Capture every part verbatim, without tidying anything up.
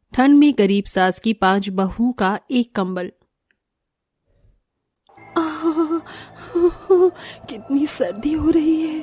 ठंड में गरीब सास की पांच बहुओं का एक कंबल। आह, कितनी सर्दी हो रही है।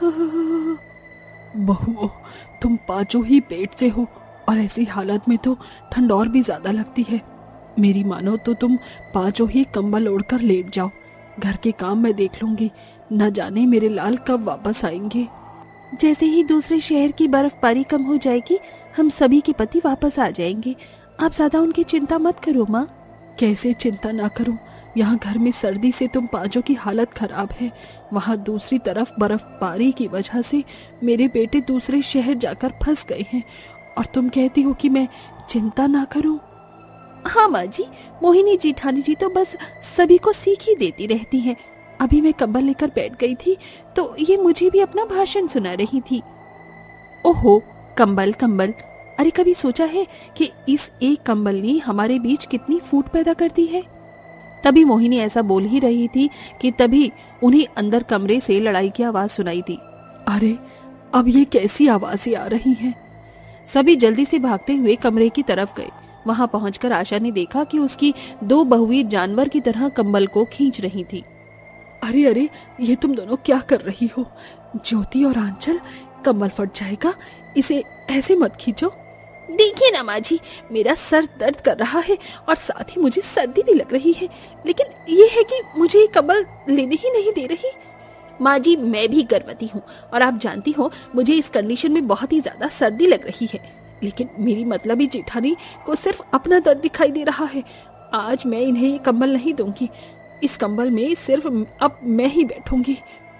बहुओं, तुम पांचों ही पेट से हो और ऐसी हालत में तो ठंड और भी ज्यादा लगती है। मेरी मानो तो तुम पांचों ही कंबल ओढ़कर लेट जाओ। घर के काम मैं देख लूंगी, न जाने मेरे लाल कब वापस आएंगे। जैसे ही दूसरे शहर की बर्फबारी कम हो जाएगी, हम सभी के पति वापस आ जाएंगे। आप ज्यादा उनकी चिंता मत करो माँ। कैसे चिंता ना करूं? यहाँ घर में सर्दी से तुम पांचों की हालत खराब है, वहाँ दूसरी तरफ बर्फबारी की वजह से मेरे बेटे दूसरे शहर जाकर फंस गए हैं, और तुम कहती हो कि मैं चिंता ना करूं? हाँ माँ जी, मोहिनी जेठानी जी तो बस सभी को सीख ही देती रहती हैं। अभी मैं कंबल लेकर बैठ गई थी तो ये मुझे भी अपना भाषण सुना रही थी। ओहो, कंबल कंबल, अरे कभी सोचा है कि इस एक कंबल ने हमारे बीच कितनी फूट पैदा कर दी है। तभी मोहिनी ऐसा बोल ही रही थी कि तभी उन्हें अंदर कमरे से लड़ाई की आवाज सुनाई दी। अरे अब ये कैसी आवाजें आ रही हैं? सभी जल्दी से भागते हुए कमरे की तरफ गए। वहां पहुंचकर आशा ने देखा कि उसकी दो बहुएं जानवर की तरह कंबल को खींच रही थी। अरे अरे, ये तुम दोनों क्या कर रही हो? ज्योति और आंचल, कंबल फट जाएगा, इसे ऐसे मत खींचो। देखिए ना माँ जी, मेरा सर दर्द कर रहा है और साथ ही मुझे सर्दी भी लग रही है, लेकिन ये है कि मुझे ये कंबल लेने ही नहीं दे रही। माँ जी, मैं भी गर्भवती हूँ और आप जानती हो मुझे इस कंडीशन में बहुत ही ज्यादा सर्दी लग रही है, लेकिन मेरी मतलबी जेठानी को सिर्फ अपना दर्द दिखाई दे रहा है। आज मैं इन्हें ये कंबल नहीं दूंगी। इस कंबल में सिर्फ अब मैं ही बैठूंगी।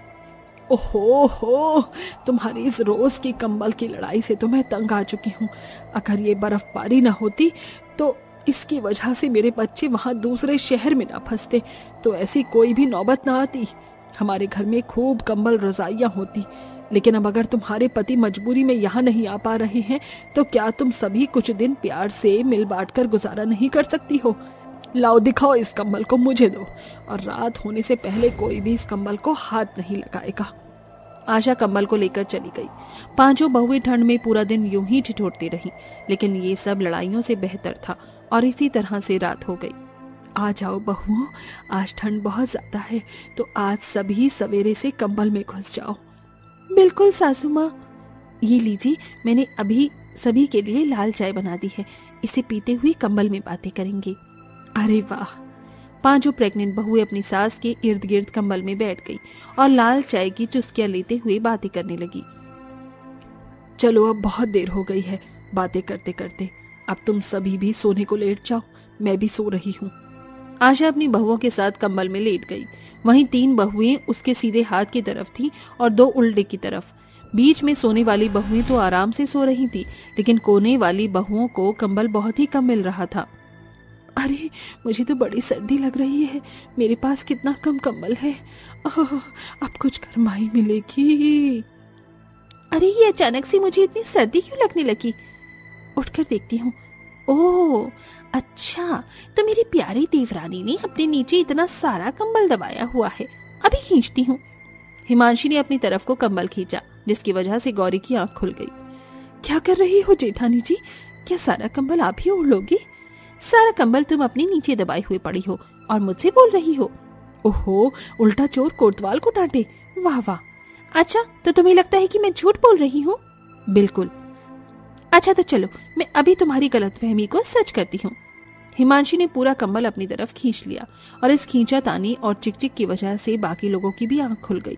ओहो हो, तुम्हारी इस रोज की कंबल की लड़ाई से तो मैं तंग आ चुकी हूँ। अगर ये बर्फबारी ना होती तो इसकी वजह से मेरे बच्चे वहाँ दूसरे शहर में ना फंसते, तो ऐसी कोई भी नौबत ना आती। हमारे घर में खूब कंबल रजाइयाँ होती, लेकिन अब अगर तुम्हारे पति मजबूरी में यहाँ नहीं आ पा रहे हैं तो क्या तुम सभी कुछ दिन प्यार से मिल बांट कर गुजारा नहीं कर सकती हो? लाओ, दिखाओ इस कंबल को मुझे दो, और रात होने से पहले कोई भी इस कंबल को हाथ नहीं लगाएगा। आशा कंबल को लेकर चली गई। पांचों बहुएं ठंड में पूरा दिन यूं ही ठिठुरती रहीं, लेकिन ये सब लड़ाइयों से बेहतर था और इसी तरह से रात हो गई। आ जाओ बहुओं, आज ठंड बहुत ज्यादा है, तो आज सभी सवेरे से कंबल में घुस जाओ। बिल्कुल सासू माँ, ये लीजिए, मैंने अभी सभी के लिए लाल चाय बना दी है, इसे पीते हुए कंबल में बातें करेंगे। अरे वाह। पांचों प्रेग्नेंट बहुएं अपनी सास के इर्द गिर्द कंबल में बैठ गई और लाल चाय की चुस्कियां लेते हुए बातें करने लगी। चलो, अब बहुत देर हो गई है बातें करते करते, अब तुम सभी भी सोने को लेट जाओ, मैं भी सो रही हूँ। आशा अपनी बहुओं के साथ कंबल में लेट गई। वहीं तीन बहुएं उसके सीधे हाथ की तरफ थीं और दो उल्टे की तरफ। बीच में सोने वाली बहुएं तो आराम से सो रही थी, लेकिन कोने वाली बहुओं को कंबल बहुत ही कम मिल रहा था। अरे, मुझे तो बड़ी सर्दी लग रही है, मेरे पास कितना कम कंबल है। अब कुछ गरमाई मिलेगी। अरे, ये अचानक से मुझे इतनी सर्दी क्यों लगने लगी? उठकर देखती हूँ। ओह अच्छा, तो मेरी प्यारी देवरानी ने अपने नीचे इतना सारा कंबल दबाया हुआ है। अभी खींचती हूँ। हिमांशी ने अपनी तरफ को कंबल खींचा, जिसकी वजह से गौरी की आंख खुल गई। क्या कर रही हो जेठानी जी? क्या सारा कंबल आप ही ओढ़ लोगी? सारा कंबल तुम अपने नीचे दबाए हुए पड़ी हो और मुझसे बोल रही हो। ओहो, उल्टा चोर कोतवाल को डांटे। वाह वाह। अच्छा, तो तुम्हें लगता है कि मैं झूठ बोल रही हूँ? बिल्कुल। अच्छा, तो चलो मैं अभी तुम्हारी गलतफहमी को सच करती हूँ। हिमांशी ने पूरा कंबल अपनी तरफ खींच लिया और इस खींचातानी और चिकचिक की वजह से बाकी लोगों की भी आंख खुल गई।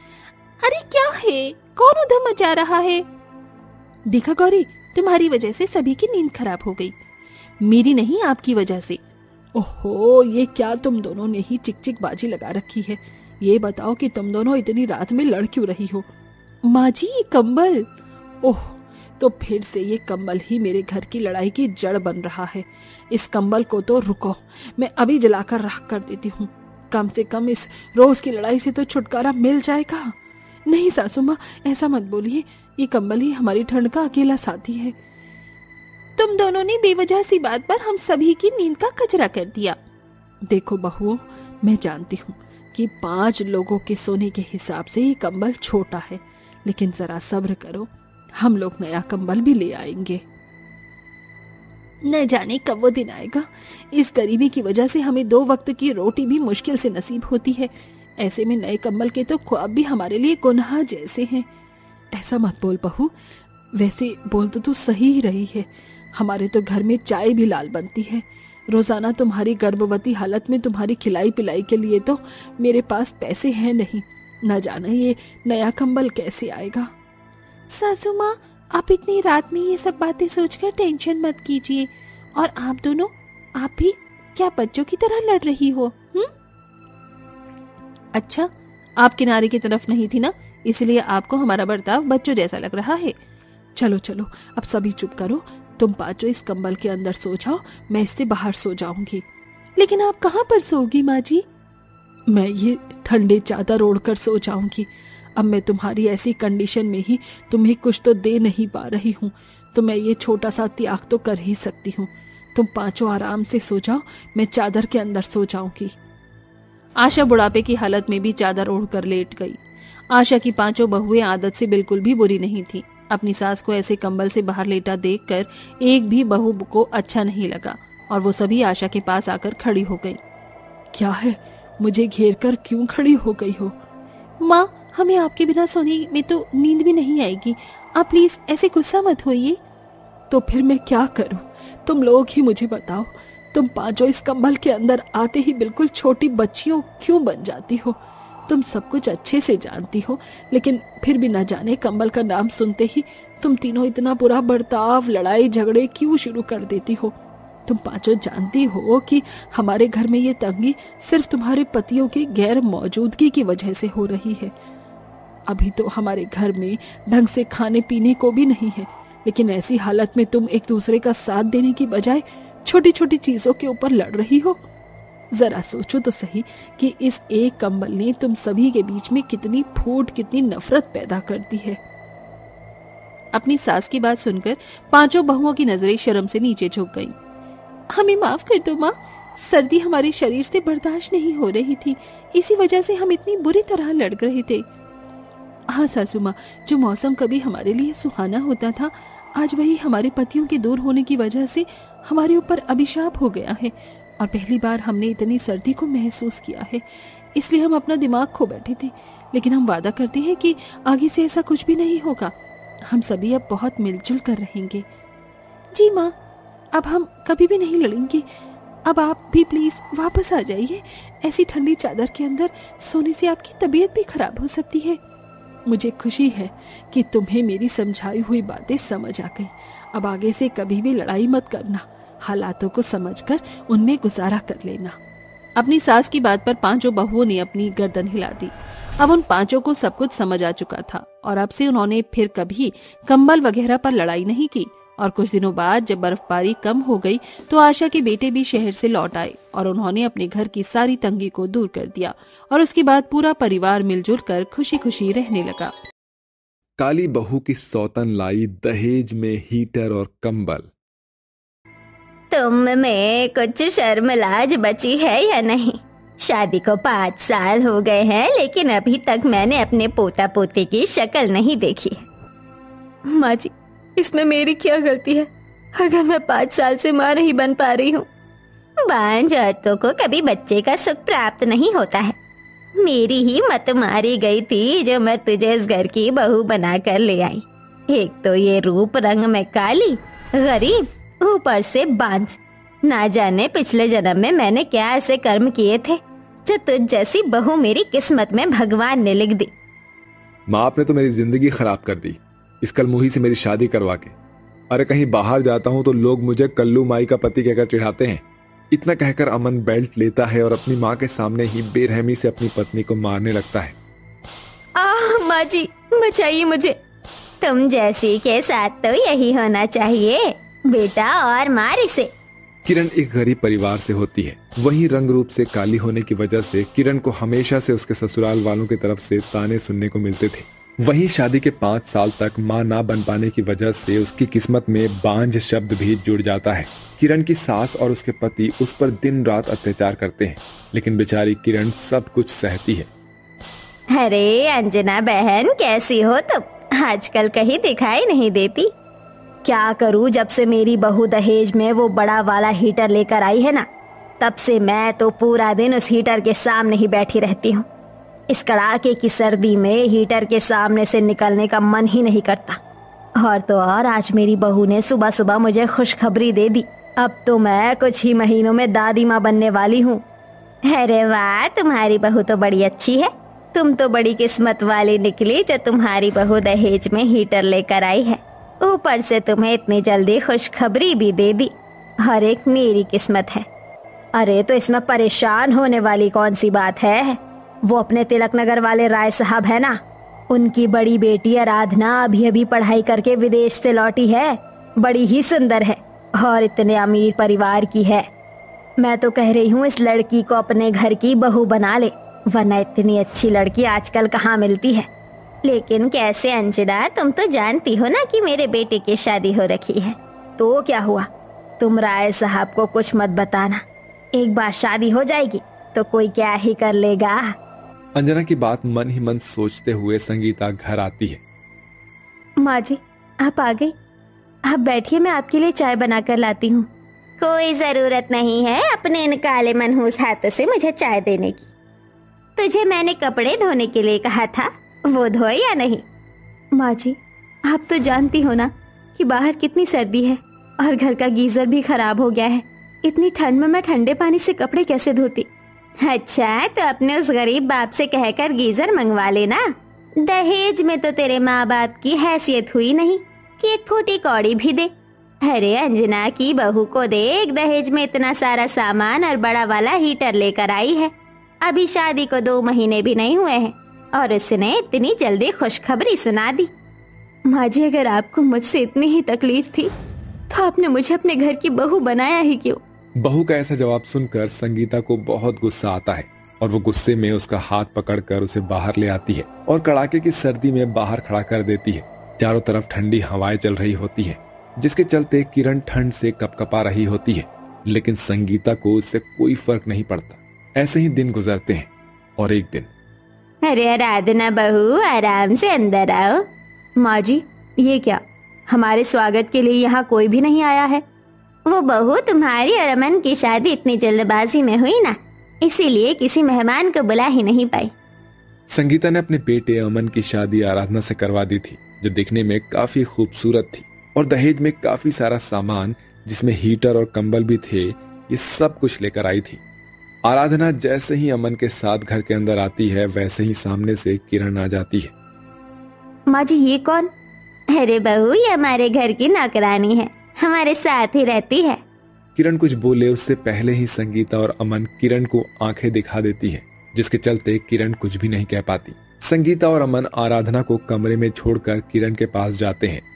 अरे क्या है, कौन उधम मचा रहा है? देखा गौरी, तुम्हारी वजह से सभी की नींद खराब हो गई। मेरी नहीं, आपकी वजह से। ओहो, ये क्या तुम दोनों ने ही चिकचिक बाजी लगा रखी है? ये बताओ कि तुम दोनों इतनी रात में लड़ क्यों रही हो? माँ जी, ये कंबल। ओह, तो फिर से ये कंबल ही मेरे घर की लड़ाई की जड़ बन रहा है। इस कंबल को तो रुको, मैं अभी जलाकर राख कर देती हूँ। कम से कम इस रोज की लड़ाई से तो छुटकारा मिल जाएगा। नहीं सासू माँ, ऐसा मत बोलिए, ये कंबल ही हमारी ठंड का अकेला साथी है। तुम दोनों ने बेवजह सी बात पर हम सभी की नींद का कचरा कर दिया। देखो बहुओं, मैं जानती हूँ कि पांच लोगों के सोने के हिसाब से ये कंबल छोटा है, लेकिन जरा सब्र करो, हम लोग नया कंबल भी ले आएंगे। न जाने कब वो दिन आएगा। इस गरीबी की वजह से हमें दो वक्त की रोटी भी मुश्किल से नसीब होती है। ऐसे में नए कंबल के तो ख्वाब भी हमारे लिए गुनाह जैसे हैं। ऐसा मत बोल बहू, वैसे बोल तो तू सही ही रही है। हमारे तो घर में चाय भी लाल बनती है। रोजाना तुम्हारी गर्भवती हालत में तुम्हारी खिलाई पिलाई के लिए तो मेरे पास पैसे हैं नहीं। न जाना ये नया कंबल कैसे आएगा। सासू माँ, आप इतनी रात में ये सब बातें सोचकर टेंशन मत कीजिए। और आप दोनों, आप भी क्या बच्चों की तरह लड़ रही हो? हम्म? अच्छा, आप किनारे की तरफ नहीं थी ना, इसलिए आपको हमारा बर्ताव बच्चों जैसा लग रहा है। चलो चलो, अब सभी चुप करो। तुम पांचों इस कंबल के अंदर सो जाओ, मैं इससे बाहर सो जाऊंगी। लेकिन आप कहाँ पर सोगी माँ जी? मैं ये ठंडे चादर ओढ़कर सो जाऊंगी। अब मैं तुम्हारी ऐसी कंडीशन में ही तुम्हें कुछ तो दे नहीं पा रही हूँ, तो मैं ये छोटा सा त्याग तो कर ही सकती हूँ। तुम पांचों आराम से सो जाओ, मैं चादर के अंदर सो जाऊंगी। आशा बुढ़ापे की हालत में भी चादर ओढ़कर लेट गई। आशा की पांचों बहुएं आदत से बिल्कुल भी बुरी नहीं थी। अपनी सास को ऐसे कंबल से बाहर लेटा देखकर एक भी बहू को अच्छा नहीं लगा और वो सभी आशा के पास आकर खड़ी हो गई। क्या है, मुझे घेर कर क्यों खड़ी हो गई हो? माँ, हमें आपके बिना सोने में तो नींद भी नहीं आएगी। आप प्लीज ऐसे गुस्सा मत होइए। तो फिर मैं क्या करूं? तुम लोग ही मुझे बताओ। तुम पांचों इस कंबल के अंदर आते ही बिल्कुल छोटी बच्चियों क्यों बन जाती हो? तुम सब कुछ अच्छे से जानती हो, लेकिन फिर भी न जाने कंबल का नाम सुनते ही तुम तीनों इतना बुरा बर्ताव, लड़ाई झगड़े क्यों शुरू कर देती हो? तुम पांचों जानती हो कि हमारे घर में ये तंगी सिर्फ तुम्हारे पतियों की गैर मौजूदगी की वजह से हो रही है। अभी तो हमारे घर में ढंग से खाने पीने को भी नहीं है, लेकिन ऐसी हालत में तुम एक दूसरे का साथ देने की बजाय छोटी छोटी चीजों के ऊपर लड़ रही हो। जरा सोचो तो सही कि इस एक कंबल ने तुम सभी के बीच में कितनी फूट, कितनी नफरत पैदा कर दी है। अपनी सास की बात सुनकर पांचों बहुओं की नजरें शर्म से नीचे झुक गईं। हमें माफ कर दो माँ, सर्दी हमारे शरीर से बर्दाश्त नहीं हो रही थी, इसी वजह से हम इतनी बुरी तरह लड़ रहे थे। हाँ सासू माँ, जो मौसम कभी हमारे लिए सुहाना होता था, आज वही हमारे पतियों के दूर होने की वजह से हमारे ऊपर अभिशाप हो गया है। और पहली बार हमने इतनी सर्दी को महसूस किया है, इसलिए हम अपना दिमाग खो बैठे थे। लेकिन हम वादा करते हैं कि आगे से ऐसा कुछ भी नहीं होगा। हम सभी अब बहुत मिलजुल कर रहेंगे। जी माँ, अब हम कभी भी नहीं लड़ेंगे। अब आप भी प्लीज वापस आ जाइए। ऐसी ठंडी चादर के अंदर सोने से आपकी तबीयत भी खराब हो सकती है। मुझे खुशी है कि तुम्हें मेरी समझाई हुई बातें समझ आ गई। अब आगे से कभी भी लड़ाई मत करना, हालातों को समझकर उनमें गुजारा कर लेना। अपनी सास की बात पर पांचों बहुओं ने अपनी गर्दन हिला दी। अब उन पांचों को सब कुछ समझ आ चुका था और अब से उन्होंने फिर कभी कंबल वगैरह पर लड़ाई नहीं की। और कुछ दिनों बाद जब बर्फबारी कम हो गई तो आशा के बेटे भी शहर से लौट आए और उन्होंने अपने घर की सारी तंगी को दूर कर दिया और उसके बाद पूरा परिवार मिलजुल कर खुशी खुशी रहने लगा। काली बहू की सौतन लाई दहेज में हीटर और कंबल। तुम में कुछ शर्म लाज बची है या नहीं? शादी को पाँच साल हो गए हैं, लेकिन अभी तक मैंने अपने पोता पोती की शक्ल नहीं देखी। माँ जी, इसमें मेरी क्या गलती है अगर मैं पाँच साल से माँ नहीं बन पा रही हूँ? बांझ औरतों को कभी बच्चे का सुख प्राप्त नहीं होता है। मेरी ही मत मारी गई थी जो मैं तुझे इस घर की बहू बना कर ले आई। एक तो ये रूप रंग में काली, गरीब, ऊपर से बांझ। ना जाने पिछले जन्म में मैंने क्या ऐसे कर्म किए थे जो तुझ जैसी बहू मेरी किस्मत में भगवान ने लिख दी। माँ, आपने तो मेरी जिंदगी खराब कर दी इस कलमुही से मेरी शादी करवा के। अरे कहीं बाहर जाता हूँ तो लोग मुझे कल्लू माई का पति कहकर चिढ़ाते हैं। इतना कहकर अमन बेल्ट लेता है और अपनी माँ के सामने ही बेरहमी से अपनी पत्नी को मारने लगता है। आह माँ जी, बचाइए मुझे। तुम जैसी के साथ तो यही होना चाहिए बेटा, और मार इसे। किरण एक गरीब परिवार से होती है। वहीं रंग रूप से काली होने की वजह से किरण को हमेशा से उसके ससुराल वालों की तरफ से ताने सुनने को मिलते थे। वहीं शादी के पाँच साल तक मां ना बन पाने की वजह से उसकी किस्मत में बांझ शब्द भी जुड़ जाता है। किरण की सास और उसके पति उस पर दिन रात अत्याचार करते हैं, लेकिन बेचारी किरण सब कुछ सहती है। अरे अंजना बहन, कैसी हो तुम? आजकल कहीं दिखाई नहीं देती। क्या करूं, जब से मेरी बहू दहेज में वो बड़ा वाला हीटर लेकर आई है ना, तब से मैं तो पूरा दिन उस हीटर के सामने ही बैठी रहती हूँ। इस कड़ाके की सर्दी में हीटर के सामने से निकलने का मन ही नहीं करता। और तो और आज मेरी बहू ने सुबह सुबह मुझे खुशखबरी दे दी। अब तो मैं कुछ ही महीनों में दादी माँ बनने वाली हूँ। अरे वाह, तुम्हारी बहू तो बड़ी अच्छी है। तुम तो बड़ी किस्मत वाली निकली जो तुम्हारी बहू दहेज में हीटर लेकर आई है, ऊपर से तुम्हें इतनी जल्दी खुशखबरी भी दे दी। हर एक मेरी किस्मत है। अरे तो इसमें परेशान होने वाली कौन सी बात है। वो अपने तिलक नगर वाले राय साहब है ना, उनकी बड़ी बेटी आराधना अभी अभी पढ़ाई करके विदेश से लौटी है। बड़ी ही सुंदर है और इतने अमीर परिवार की है। मैं तो कह रही हूँ इस लड़की को अपने घर की बहू बना ले, वरना इतनी अच्छी लड़की आजकल कहाँ मिलती है। लेकिन कैसे अंजना, तुम तो जानती हो ना कि मेरे बेटे की शादी हो रखी है। तो क्या हुआ, तुम राय साहब को कुछ मत बताना। एक बार शादी हो जाएगी तो कोई क्या ही कर लेगा। अंजना की बात मन ही मन सोचते हुए संगीता घर आती है। माँ जी, आप आ गई। आप बैठिए, मैं आपके लिए चाय बना कर लाती हूँ। कोई जरूरत नहीं है अपने इन काले मनहूस हाथों से मुझे चाय देने की। तुझे मैंने कपड़े धोने के लिए कहा था, वो धोए या नहीं? माँ जी, आप तो जानती हो ना कि बाहर कितनी सर्दी है और घर का गीजर भी खराब हो गया है। इतनी ठंड में मैं ठंडे पानी से कपड़े कैसे धोती। अच्छा, तो अपने उस गरीब बाप से कहकर गीजर मंगवा लेना। दहेज में तो तेरे माँ बाप की हैसियत हुई नहीं कि एक फूटी कौड़ी भी दे। अरे अंजना की बहू को देख, दहेज में इतना सारा सामान और बड़ा वाला हीटर लेकर आई है। अभी शादी को दो महीने भी नहीं हुए हैं और उसने इतनी जल्दी खुशखबरी सुना दी। माँ जी, अगर आपको मुझसे इतनी ही तकलीफ थी तो आपने मुझे अपने घर की बहू बनाया ही क्यों? बहू का ऐसा जवाब सुनकर संगीता को बहुत गुस्सा आता है और वो गुस्से में उसका हाथ पकड़कर उसे बाहर ले आती है और कड़ाके की सर्दी में बाहर खड़ा कर देती है। चारों तरफ ठंडी हवाएं चल रही होती है, जिसके चलते किरण ठंड से कपकपा रही होती है, लेकिन संगीता को उससे कोई फर्क नहीं पड़ता। ऐसे ही दिन गुजरते हैं और एक दिन, अरे आराधना बहू, आराम से अंदर आओ। माँ जी, ये क्या, हमारे स्वागत के लिए यहाँ कोई भी नहीं आया है? वो बहू तुम्हारी और अमन की शादी इतनी जल्दबाजी में हुई ना, इसीलिए किसी मेहमान को बुला ही नहीं पाई। संगीता ने अपने बेटे अमन की शादी आराधना से करवा दी थी, जो दिखने में काफी खूबसूरत थी और दहेज में काफी सारा सामान, जिसमें हीटर और कंबल भी थे, ये सब कुछ लेकर आई थी। आराधना जैसे ही अमन के साथ घर के अंदर आती है, वैसे ही सामने से किरण आ जाती है। माँ जी, ये कौन? अरे बहू, ये हमारे घर की नौकरानी है, हमारे साथ ही रहती है। किरण कुछ बोले उससे पहले ही संगीता और अमन किरण को आंखें दिखा देती है, जिसके चलते किरण कुछ भी नहीं कह पाती। संगीता और अमन आराधना को कमरे में छोड़कर किरण के पास जाते हैं।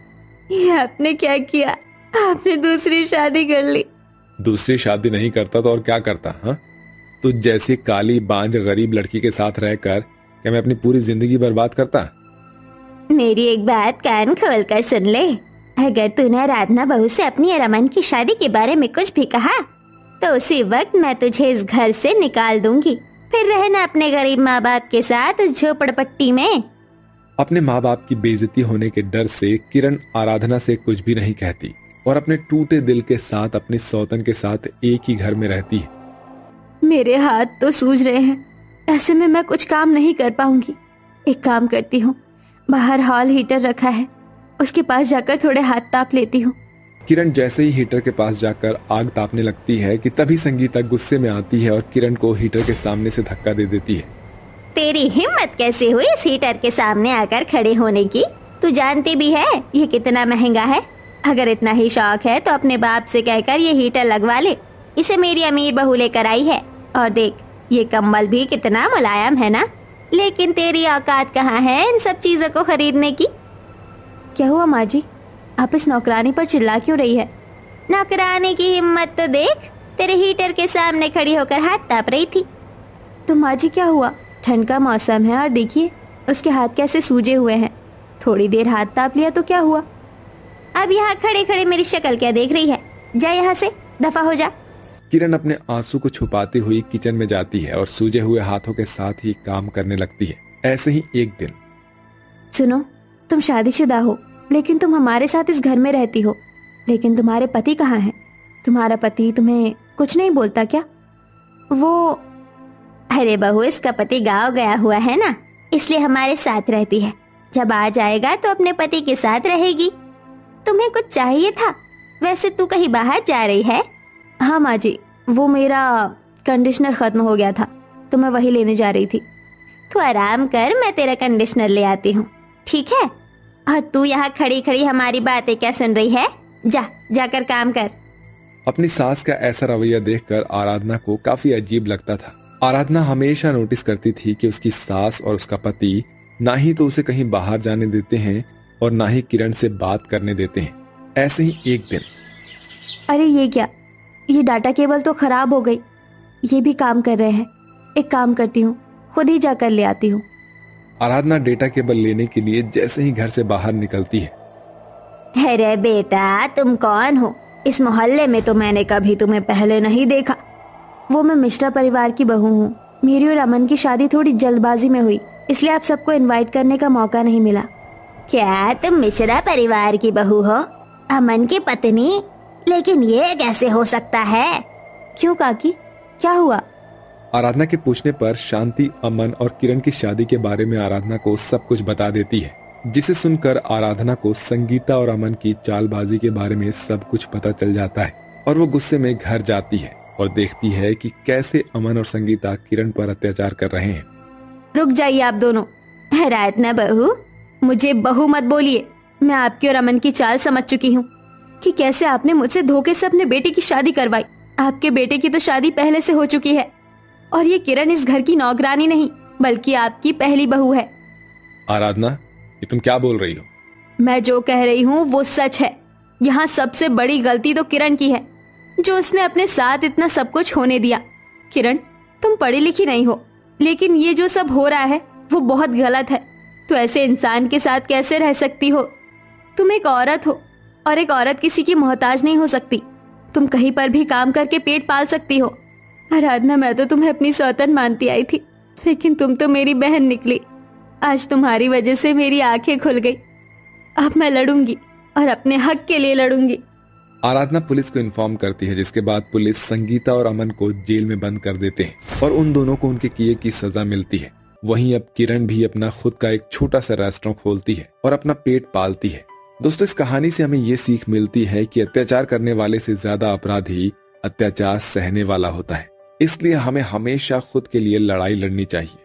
ये आपने क्या किया? आपने दूसरी शादी कर ली। दूसरी शादी नहीं करता तो और क्या करता? हाँ, तो जैसी काली बांझ गरीब लड़की के साथ रहकर क्या मैं अपनी पूरी जिंदगी बर्बाद करता? मेरी एक बात कान खोल कर सुन ले। अगर तूने आराधना बहू से अपनी और अमन की शादी के बारे में कुछ भी कहा तो उसी वक्त मैं तुझे इस घर से निकाल दूंगी। फिर रहना अपने गरीब माँ बाप के साथ उस झोपड़पट्टी में। अपने माँ बाप की बेइज्जती होने के डर से किरण आराधना से कुछ भी नहीं कहती और अपने टूटे दिल के साथ अपनी सौतन के साथ एक ही घर में रहती है। मेरे हाथ तो सूज रहे हैं, ऐसे में मैं कुछ काम नहीं कर पाऊंगी। एक काम करती हूँ, बाहर हॉल हीटर रखा है, उसके पास जाकर थोड़े हाथ ताप लेती हूँ। किरण जैसे ही हीटर के पास जाकर आग तापने लगती है कि तभी संगीता गुस्से में आती है और किरण को हीटर के सामने से धक्का दे देती है। तेरी हिम्मत कैसे हुई इस हीटर के सामने आकर खड़े होने की? तू जानती भी है ये कितना महंगा है। अगर इतना ही शौक है तो अपने बाप से कहकर ये हीटर लगवा ले। इसे मेरी अमीर बहू लेकर आई है और देख, ये कम्बल भी कितना मुलायम है ना। लेकिन तेरी औकात कहाँ है इन सब चीजों को खरीदने की? क्या हुआ माँ जी, आप इस नौकरानी पर चिल्ला क्यों रही है? नौकरानी की हिम्मत तो देख, तेरे हीटर के सामने खड़ी होकर हाथ ताप रही थी। तो माँ जी क्या हुआ? ठंड का मौसम है और देखिए उसके हाथ कैसे सूजे हुए हैं। थोड़ी देर हाथ ताप लिया तो क्या हुआ? अब यहाँ खड़े खड़े मेरी शक्ल क्या देख रही है? जा यहाँ से, दफा हो जा। किरण अपने आंसू को छुपाती हुई किचन में जाती है और सूजे हुए हाथों के साथ ही काम करने लगती है। ऐसे ही एक दिन, सुनो, तुम शादीशुदा हो लेकिन तुम हमारे साथ इस घर में रहती हो। लेकिन तुम्हारे पति कहाँ हैं? तुम्हारा पति तुम्हें कुछ नहीं बोलता क्या? वो अरे बहू, इसका पति गाँव गया हुआ है ना, इसलिए हमारे साथ रहती है। जब आ जाएगा तो अपने पति के साथ रहेगी। तुम्हें कुछ चाहिए था? वैसे तू कहीं बाहर जा रही है? हाँ माँ जी, वो मेरा कंडीशनर खत्म हो गया था तो मैं वही लेने जा रही थी। तू आराम कर, मैं तेरा कंडीशनर ले आती हूँ, ठीक है? और तू यहाँ खड़ी खड़ी हमारी बातें क्या सुन रही है? जा जाकर काम कर। अपनी सास का ऐसा रवैया देखकर आराधना को काफी अजीब लगता था। आराधना हमेशा नोटिस करती थी कि उसकी सास और उसका पति ना ही तो उसे कहीं बाहर जाने देते हैं और ना ही किरण से बात करने देते हैं। ऐसे ही एक दिन, अरे ये क्या, ये डाटा केबल तो खराब हो गई। ये भी काम कर रहे हैं। एक काम करती हूँ, खुद ही जाकर ले आती हूँ। आराधना डेटा केबल लेने के लिए जैसे ही घर से बाहर निकलती है। अरे बेटा, तुम कौन हो? इस मोहल्ले में तो मैंने कभी तुम्हें पहले नहीं देखा। वो मैं मिश्रा परिवार की बहू हूँ। मेरी और अमन की शादी थोड़ी जल्दबाजी में हुई, इसलिए आप सबको इनवाइट करने का मौका नहीं मिला। क्या तुम मिश्रा परिवार की बहू हो? अमन की पत्नी? लेकिन ये कैसे हो सकता है? क्यों काकी, क्या हुआ? आराधना के पूछने पर शांति अमन और किरण की शादी के बारे में आराधना को सब कुछ बता देती है, जिसे सुनकर आराधना को संगीता और अमन की चालबाजी के बारे में सब कुछ पता चल जाता है और वो गुस्से में घर जाती है और देखती है कि कैसे अमन और संगीता किरण पर अत्याचार कर रहे हैं। रुक जाइए आप दोनों। आराधना बहू, मुझे बहू मत बोलिए। मैं आपकी और अमन की चाल समझ चुकी हूँ कि कैसे आपने मुझसे धोखे से अपने बेटे की शादी करवाई। आपके बेटे की तो शादी पहले से हो चुकी है और ये किरण इस घर की नौकरानी नहीं बल्कि आपकी पहली बहू है। आराधना, ये तुम क्या बोल रही हो? मैं जो कह रही हूँ वो सच है। यहाँ सबसे बड़ी गलती तो किरण की है, जो उसने अपने साथ इतना सब कुछ होने दिया। किरण, तुम पढ़ी लिखी नहीं हो, लेकिन ये जो सब हो रहा है वो बहुत गलत है। तो ऐसे इंसान के साथ कैसे रह सकती हो? तुम एक औरत हो और एक औरत किसी की मोहताज नहीं हो सकती। तुम कहीं पर भी काम करके पेट पाल सकती हो। आराधना, मैं तो तुम्हें अपनी सौतन मानती आई थी, लेकिन तुम तो मेरी बहन निकली। आज तुम्हारी वजह से मेरी आंखें खुल गई। अब मैं लड़ूंगी और अपने हक के लिए लड़ूंगी। आराधना पुलिस को इन्फॉर्म करती है, जिसके बाद पुलिस संगीता और अमन को जेल में बंद कर देते हैं और उन दोनों को उनके किए की सजा मिलती है। वहीं अब किरण भी अपना खुद का एक छोटा सा रेस्टोरेंट खोलती है और अपना पेट पालती है। दोस्तों, इस कहानी से हमें ये सीख मिलती है कि अत्याचार करने वाले से ज्यादा अपराधी अत्याचार सहने वाला होता है। इसलिए हमें हमेशा खुद के लिए लड़ाई लड़नी चाहिए।